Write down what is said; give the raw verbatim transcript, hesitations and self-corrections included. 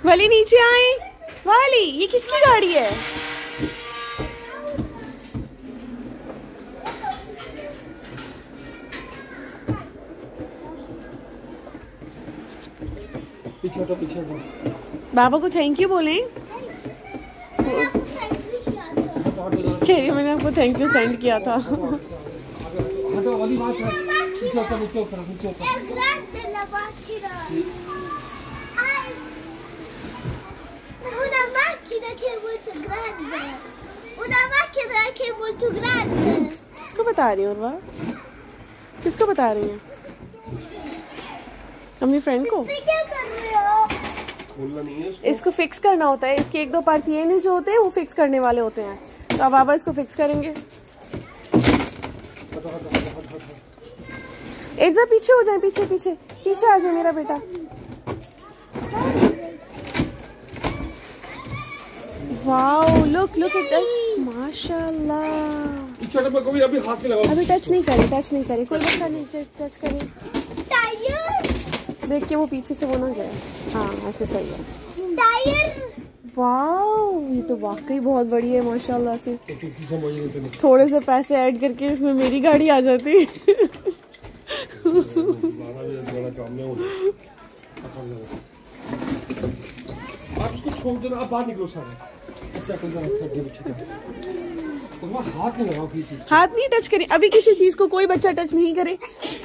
वाली नीचे आए। वाली, ये किसकी गाड़ी है? पीछे हटो, पीछे हटो। बाबा को थैंक यू बोलें। कह रही मैंने आपको थैंक यू सेंड किया था। हटो वाली बात है। नीचे ऊपर, नीचे ऊपर, नीचे ऊपर। Una macchina che è molto grande. Una macchina che è molto grande. किसको बता रही हो उर्वा? किसको बता रही है? अपनी फ्रेंड को? क्या कर रहे हो? खोलना नहीं है इसको। इसको फिक्स करना होता है। इसके एक दो पार्ट ये नहीं जो होते हैं वो फिक्स करने वाले होते हैं। तो अब बाबा इसको फिक्स करेंगे। एक जरा पीछे हो जाए, पीछे पीछे पीछे आ जाए मेरा बेटा। Wow, look look at that, माशाल्लाह। कभी अभी हाथ नहीं लगाओ। अभी टच नहीं करे, टच नहीं करे, कोई बच्चा नहीं टच करे। टायर। देख के वो पीछे से वो ना गया। हाँ ऐसे सही है। टायर। वाओ, ये तो वाकई बहुत बड़ी है माशाल्लाह से। थोड़े से पैसे ऐड करके इसमें मेरी गाड़ी आ जाती। आप इसको छोड़ देना, आप बाहर निकलो सारे। ऐसे हाथ नहीं लगाओ किसी चीज। हाथ नहीं टच करें अभी, किसी चीज को कोई बच्चा टच नहीं करे।